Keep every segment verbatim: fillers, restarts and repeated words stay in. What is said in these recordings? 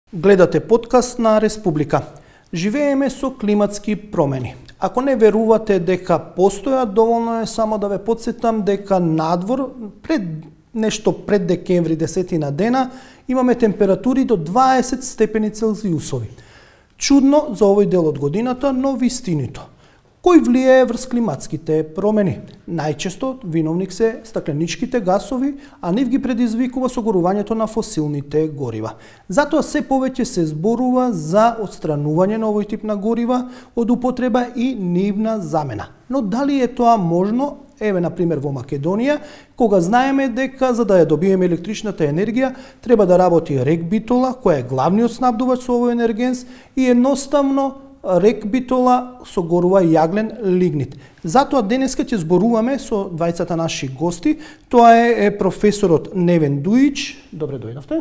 Гледате подкаст на Республика. Живееме со климатски промени. Ако не верувате дека постојат, доволно е само да ве потсетам дека надвор пред нешто пред декември десетина дена имаме температури до дваесет степени Целзиусови. Чудно за овој дел од годината, но вистинито. Кој влијае врз климатските промени? Најчесто виновник се стакленичките гасови, а нив ги предизвикува согорувањето на фосилните горива. Затоа се повеќе се зборува за отстранување на овој тип на горива од употреба и нивна замена. Но дали е тоа можно? Еве, например, во Македонија, кога знаеме дека за да ја добиеме електричната енергија, треба да работи рек Битола, која е главниот снабдувач со овој енергенс, и едноставно рек Битола согорува јаглен лигнит. Затоа денеска ќе зборуваме со двајцата наши гости. Тоа е, е професорот Невен Дуич, добре дојдовте,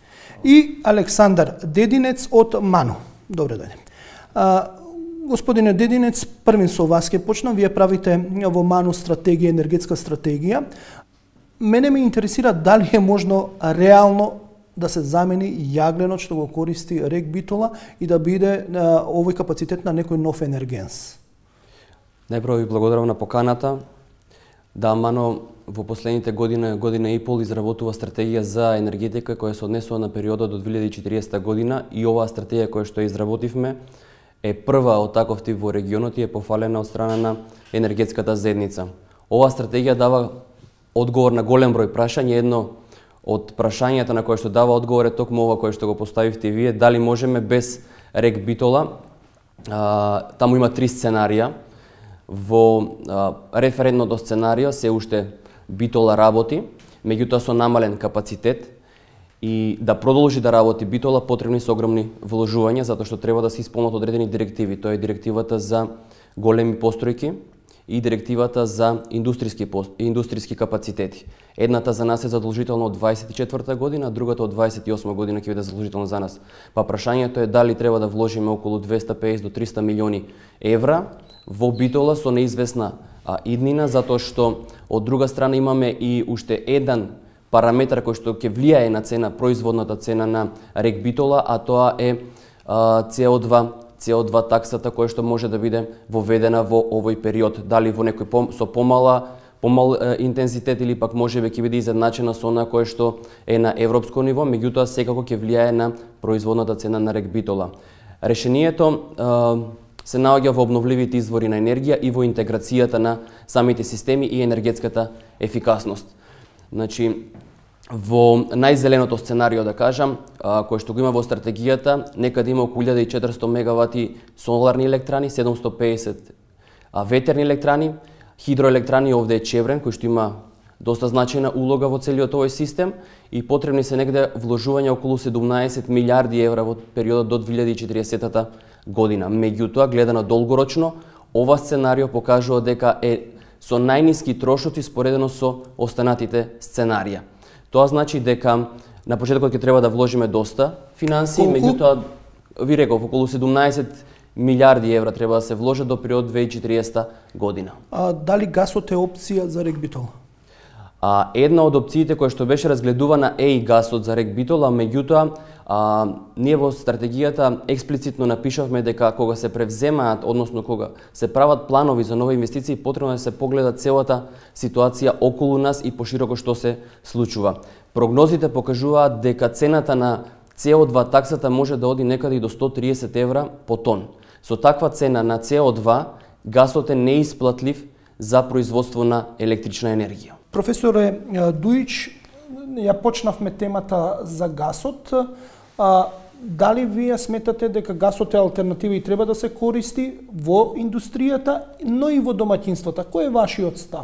и Александар Дединец од МАНУ. Добре дојде. А, господине Дединец, првин со вас ќе почнам. Вие правите во МАНУ стратегија, енергетска стратегија. Мене ме интересира дали е можно реално да се замени јагленот што го користи рек Битола и да биде а, овој капацитет на некој нов енергенс. Најпрво ви благодарам на поканата. Да, МАНУ во последните година, година и пол изработува стратегија за енергетика која се однесува на периодот до две илјади и четириесета година, и оваа стратегија која што ја изработивме е прва од таков тип во регионот и е пофалена од страна на енергетската заедница. Оваа стратегија дава одговор на голем број прашања. Едно од прашањата на кое што дава одговор е токму ова кое што го поставивте вие, дали можеме без рек Битола. А, таму има три сценарија. Во а, референтното сценарио се уште Битола работи, меѓутоа со намален капацитет, и да продолжи да работи Битола потребни се огромни вложувања, затоа што треба да се исполнат одредени директиви. Тоа е директивата за големи постројки и директивата за индустријски индустријски капацитети. Едната за нас е задолжителна од дваесет и четврта година, а другата од дваесет и осма година ќе биде задолжителна за нас. Па прашањето е дали треба да вложиме околу двеста и песет до триста милиони евра во Битола со неизвестна а, иднина, затоа што од друга страна имаме и уште еден параметар кој што ќе влијае на цена, производната цена на рек Битола, а тоа е а, С О два С О два таксата која што може да биде воведена во овој период, дали во некој пом, со помала помал е, интензитет или пак можеби ќе биде изедначена со она кое што е на европско ниво, меѓутоа секако ќе влијае на производната цена на рек Битола. Решението е, се наоѓа во обновливите извори на енергија и во интеграцијата на самите системи и енергетската ефикасност. Значи, во најзеленото сценарио, да кажам, кој што го има во стратегијата, некаде има околу илјада и четиристо мегавати соларни електрани, седумсто и песет ветерни електрани, хидроелектрани, овде е Чеврен, кој што има доста значајна улога во целиот овој систем, и потребни се негде вложувања околу седумнаесет милиарди евра во периодот до две илјади и четириесета година. Меѓутоа, гледано долгорочно, ова сценарио покажува дека е со најниски трошоци споредено со останатите сценарија. Тоа значи дека на почетокот ќе треба да вложиме доста финансии, меѓутоа ви реков околу седумнаесет милиарди евра треба да се вложат до период две илјади и четириесета година. А дали гасот е опција за рек Битола? А, една од опциите која што беше разгледувана е и гасот за рек Битола, меѓутоа а, ние во стратегијата експлицитно напишавме дека кога се превземаат, односно кога се прават планови за нови инвестиции, потребно да се погледа целата ситуација околу нас и пошироко што се случува. Прогнозите покажуваат дека цената на С О два таксата може да оди некаде и до сто и триесет евра по тон. Со таква цена на С О два гасот е неисплатлив за производство на електрична енергија. Професоре Дуич, ја почнавме темата за гасот. А, дали вие сметате дека гасот е алтернатива и треба да се користи во индустријата, но и во домаќинствата? Кој е вашиот став?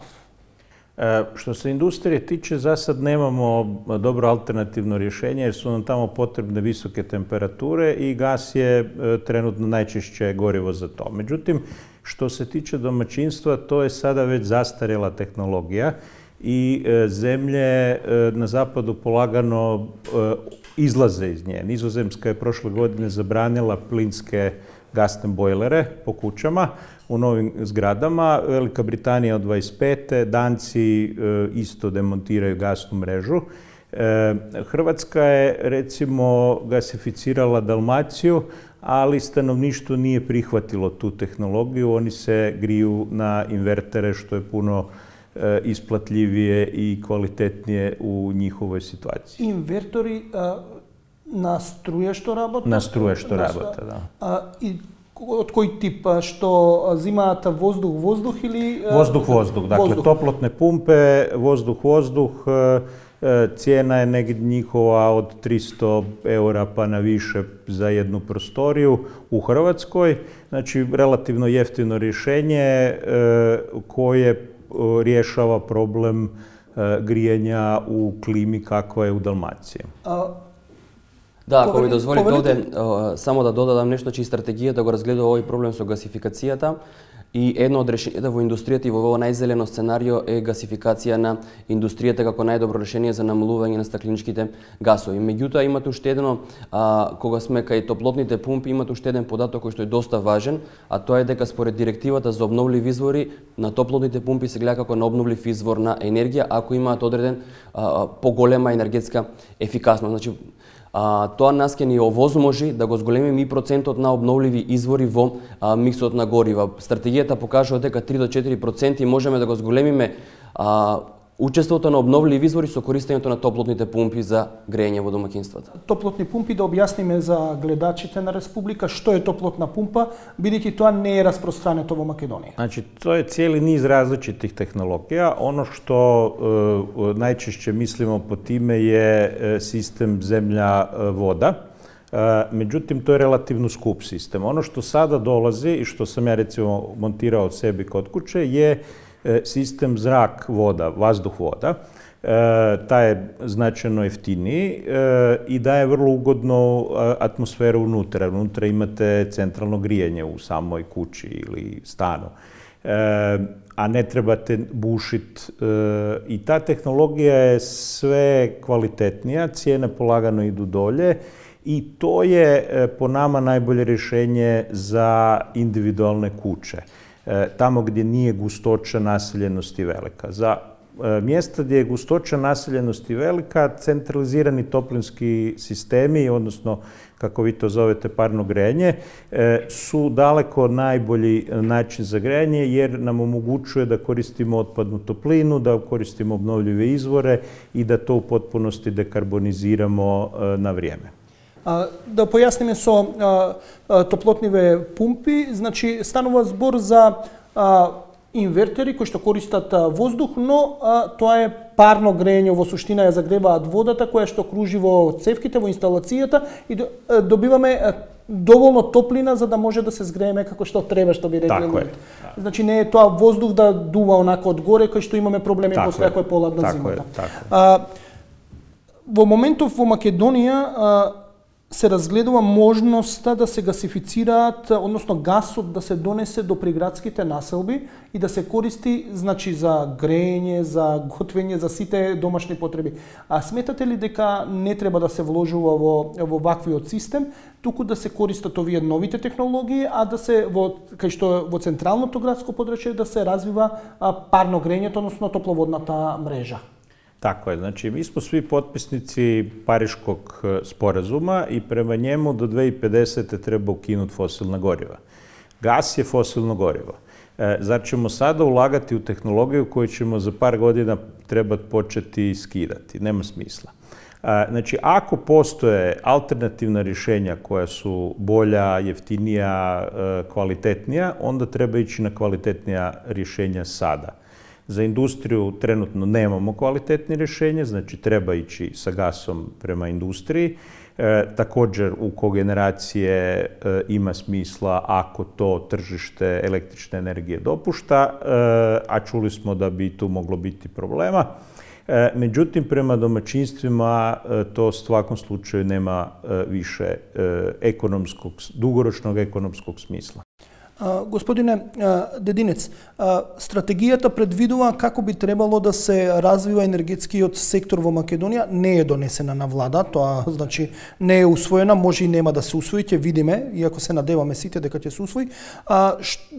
Што се индустрија тиче, за сад немамо добро алтернативно рješenje, jer su nam tamo potrebne visoke temperature i gas je trenutno najčešće gorivo za to. Međutim, što se tiče domaćinstva, to je sada već zastarjela tehnologija i zemlje na zapadu polagano izlaze iz nje. Nizozemska je prošle godine zabranila plinske gasne bojlere po kućama u novim zgradama. Velika Britanija od dvadeset pete. Danci isto demontiraju gasnu mrežu Hrvatska je recimo gasificirala Dalmaciju, ali stanovništvo nije prihvatilo tu tehnologiju. Oni se griju na invertere, što je puno isplatljivije i kvalitetnije u njihovoj situaciji. Invertori na struje što rabota? Na struje što rabota, da. I od koji tipa? Što zimata vozduh-vozduh ili... Vozduh-vozduh, dakle toplotne pumpe, vozduh-vozduh. Cijena je negdje njihova od tristo eura pa na više za jednu prostoriju u Hrvatskoj. Znači, relativno jeftino rješenje koje rješava problem grijanja u klimi kakva je u Dalmaciji. Да, ако ми дозволите овде, само да додадам нешто, че и стратегијата го разгледува овој проблем со гасификацијата и едно од решенијата во индустријата и во ово најзелено сценарио е гасификација на индустријата како најдобро решение за намалување на стакленичките гасови. Меѓутоа, имате уште едно, а, кога сме кај топлотните пумпи, имате уште еден податок кој што е доста важен, а тоа е дека според директивата за обновливи извори, на топлотните пумпи се гледа како на обновлив извор на енергија, ако имаат одреден а, поголема енергетска ефикасност. Значи, А, тоа нас ќе ни овозможи да го зголемиме и процентот на обновливи извори во а, миксот на горива. Стратегијата покажува дека три до четири проценти можеме да го зголемиме а, учеството на обновливи извори со користењето на топлотните пумпи за грејење во домаќинствата. Топлотни пумпи, да објасниме за гледачите на Република што е топлотна пумпа, бидејќи тоа не е распространето во Македонија. Значи, тоа е cijeli niz različitih tehnologija. Ono što e, najčešće mislimo po time je e, sistem zemlja-voda. E, međutim, to je relativno skup sistem. Ono što sada dolazi i što sam ja recimo montirao od sebi kod kuće je sistem zrak-voda, vazduh-voda. E, taj je značajno jeftiniji e, i daje vrlo ugodnu atmosferu unutra. Unutra imate centralno grijanje u samoj kući ili stanu. E, a ne trebate bušiti. E, I ta tehnologija je sve kvalitetnija, cijene polagano idu dolje i to je po nama najbolje rješenje za individualne kuće. Tamo gdje nije gustoća naseljenosti velika. Za mjesta gdje je gustoća naseljenosti velika, centralizirani toplinski sistemi, odnosno kako vi to zovete parno grejanje, su daleko najbolji način za grejanje jer nam omogućuje da koristimo otpadnu toplinu, da koristimo obnovljive izvore i da to u potpunosti dekarboniziramo na vrijeme. Да појасниме со а, а, топлотниве пумпи, значи станува збор за а, инвертери кои што користат а, воздух, но а, тоа е парно грејење, во суштина ја загреваат водата која што кружи во цевките, во инсталацијата и а, добиваме а, доволно топлина за да може да се згрееме како што треба, што би рекле луѓето. Значи не е тоа воздух да дува онака од горе кој што имаме проблеми после ако е поладна зимата. А, во моментов во Македонија а, се разгледува можноста да се гасифицираат, односно гасот да се донесе до приградските населби и да се користи, значи, за грејење, за готвење, за сите домашни потреби. А сметате ли дека не треба да се вложува во, во ваквиот систем, туку да се користат овие новите технологии, а да се во кај што во централното градско подрачје да се развива а, парно грејењето, односно топловодната мрежа? Tako je, znači mi smo svi potpisnici Pariškog sporazuma i prema njemu do dve hiljade pedesete treba ukinuti fosilna goriva. Gas je fosilno gorivo. E, zar ćemo sada ulagati u tehnologiju koju ćemo za par godina trebati početi skidati? Nema smisla. E, znači, ako postoje alternativna rješenja koja su bolja, jeftinija, e, kvalitetnija, onda treba ići na kvalitetnija rješenja sada. Za industriju trenutno nemamo kvalitetne rješenje, znači treba ići sa gasom prema industriji. E, također u kogeneracije e, ima smisla ako to tržište električne energije dopušta, e, a čuli smo da bi tu moglo biti problema. E, međutim, prema domaćinstvima e, to u svakom slučaju nema e, više e, ekonomskog, dugoročnog ekonomskog smisla. А, господине а, Дединец, а, стратегијата предвидува како би требало да се развива енергетскиот сектор во Македонија, не е донесена на влада, тоа значи не е усвоена, може и нема да се усвои, ќе видиме, иако се надеваме сите дека ќе се усвои. А, ш,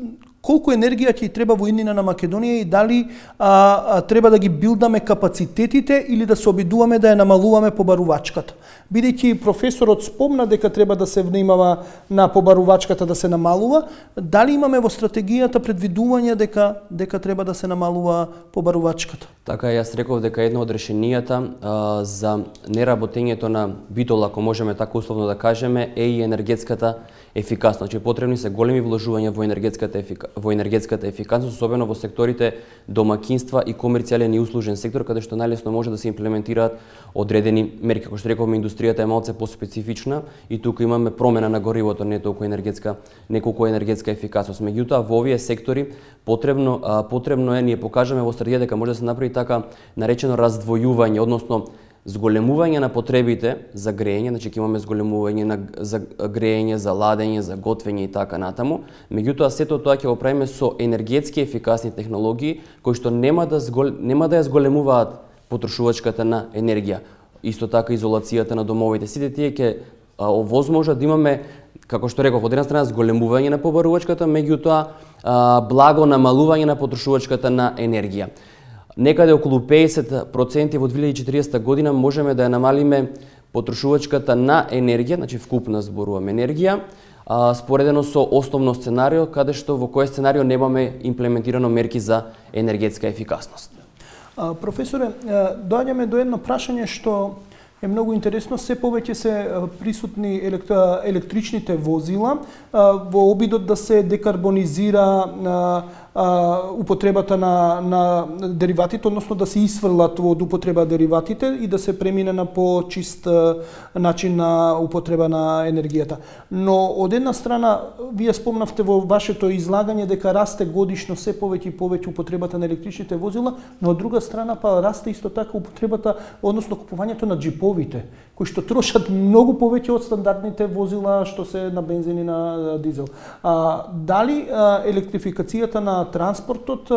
колку енергија ќе треба во иднина на Македонија и дали а, а, треба да ги билдаме капацитетите или да се обидуваме да ја намалуваме побарувачката. Бидејќи професорот спомна дека треба да се внимава на побарувачката да се намалува, дали имаме во стратегијата предвидување дека дека треба да се намалува побарувачката? Така, јас реков дека едно од решенијата а, за неработењето на битол, ако можеме така условно да кажеме, е и енергетската ефикасност. Значи, потребни се големи вложувања во енергетската ефика... во енергетската ефикасност, особено во секторите домакинства и комерцијален и услужен сектор, каде што најлесно може да се имплементираат одредени мерки. Како што рековме, индустријата е малце поспецифична и тука имаме промена на горивото, не толку енергетска, не колку енергетска ефикасност. Меѓутоа, во овие сектори потребно а, потребно е, ние покажаме во стратегија дека може да се направи така наречено раздвојување, односно зголемување на потребите за грејење, значи ќе имаме зголемување на за грејење, за ладење, за готвење и така натаму. Меѓутоа сето тоа ќе го правиме со енергетски ефикасни технологии кои што нема да згол... нема да ја зголемуваат потрошувачката на енергија. Исто така изолацијата на домовите, сите тие ќе овозможат да имаме, како што реков, од една страна зголемување на побарувачката, меѓутоа благо намалување на потрошувачката на енергија. Некаде околу педесет проценти во две илјади и четириесета година можеме да ја намалиме потрошувачката на енергија, значи вкупна зборуваме енергија, а, споредено со основно сценарио, каде што во кој сценарио немаме имплементирано мерки за енергетска ефикасност. А, професоре, доаѓаме до едно прашање што е многу интересно. Се повеќе се присутни електричните возила во обидот да се декарбонизира употребата на, на дериватите, односно да се исфрлат од употреба дериватите и да се премине на по-чист начин на употреба на енергијата. Но од една страна, вие спомнавте во вашето излагање дека расте годишно се повеќе и повеќе употребата на електричните возила, но од друга страна па расте исто така употребата, односно купувањето на джиповите, кои што трошат многу повеќе од стандардните возила што се на бензин и на дизел. А, дали а, електрификацијата на транспортот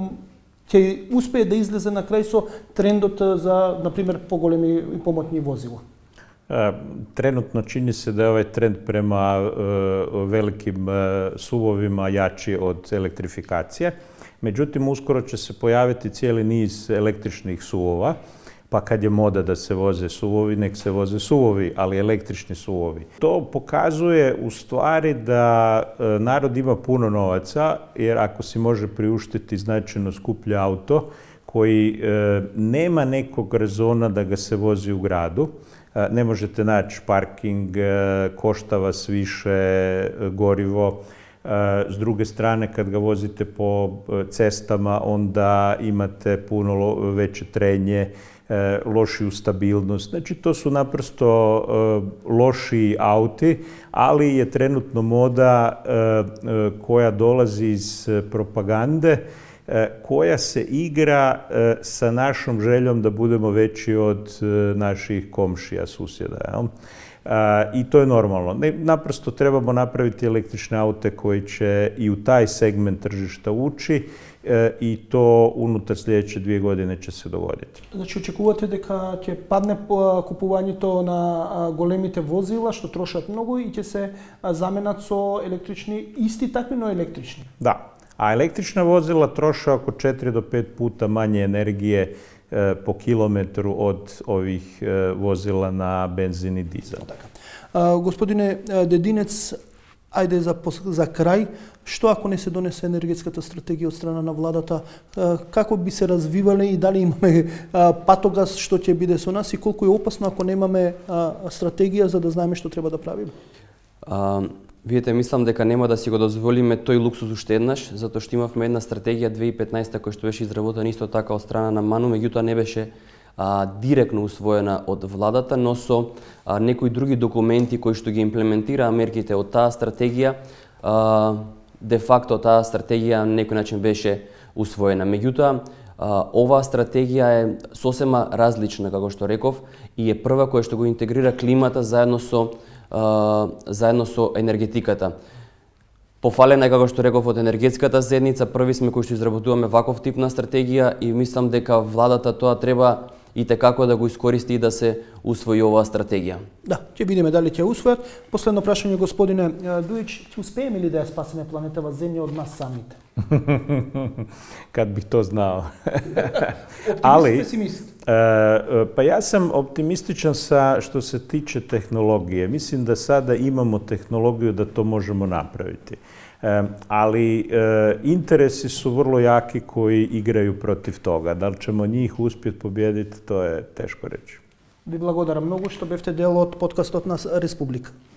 ќе успее да излезе на крај со трендот за, например, поголеми и помотни возила? Тренутно чини се да е овај тренд према е, великим е, сувовима јачи од електрификација. Меđutim, uskoro će se pojaviti cijeli niz električnih suvova, pa kad je moda da se voze suvovi, nek se voze suvovi, ali električni suvovi. To pokazuje u stvari da e, narod ima puno novaca, jer ako si može priuštiti značajno skuplji auto, koji e, nema nekog rezona da ga se vozi u gradu, e, ne možete naći parking, e, košta vas više e, gorivo. S druge strane, kad ga vozite po cestama, onda imate puno veće trenje, lošiju stabilnost. Znači, to su naprosto lošiji auti, ali je trenutno moda koja dolazi iz propagande, koja se igra sa našom željom da budemo veći od naših komšija, susjeda. Jel? I to je normalno. Naprosto trebamo napraviti električne aute koji će i u taj segment tržišta ući i to unutar sljedeće dvije godine će se dogoditi. Znači, očekuvate дека ќе падне купувањето на големите возила, што трошат многу и ќе се заменат со електрични, исти такви, но електрични? Da. A električna vozila troše oko četiri do pet puta manje energije po kilometru od ovih vozila na benzin i dizel. Така. Господине Дединец, ајде за, за крај, што ако не се донесе енергетската стратегија од страна на владата, како би се развивале и дали имаме патогас што ќе биде со нас и колку е опасно ако немаме стратегија за да знаеме што треба да правиме? А, Видите, мислам дека нема да си го дозволиме тој луксус уште еднаш, затоа што имавме една стратегија две илјади и петнаесета која што беше изработена исто така од страна на МАНУ, меѓутоа не беше а, директно усвоена од владата, но со а, некои други документи кои што ги имплементираа мерките од таа стратегија, а, де факто таа стратегија на некој начин беше усвоена. Меѓутоа, а, оваа стратегија е сосема различна, како што реков, и е прва која што го интегрира климата заедно со заедно со енергетиката. Пофалена е, како што реков, од енергетската заедница, први сме кои што изработуваме ваков тип на стратегија и мислам дека владата тоа треба и текако да го искористи и да се усвои оваа стратегија. Да, ќе видиме дали ќе усвојат. Последно прашање, господине Дујич, ќе успееме ли да ја спасиме планетава Земја од нас самите? Kad bih to znao. Ali, pesimist? Pa ja sam optimističan sa što se tiče tehnologije. Mislim da sada imamo tehnologiju da to možemo napraviti. Ali interesi su vrlo jaki koji igraju protiv toga. Da li ćemo njih uspjeti pobijediti, to je teško reći. Ви благодарам многу што бевте дел од подкастот на Республика.